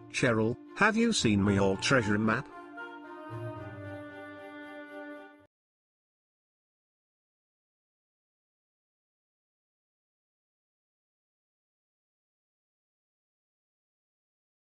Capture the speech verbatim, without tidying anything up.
Cheryl, have you seen my old treasure map?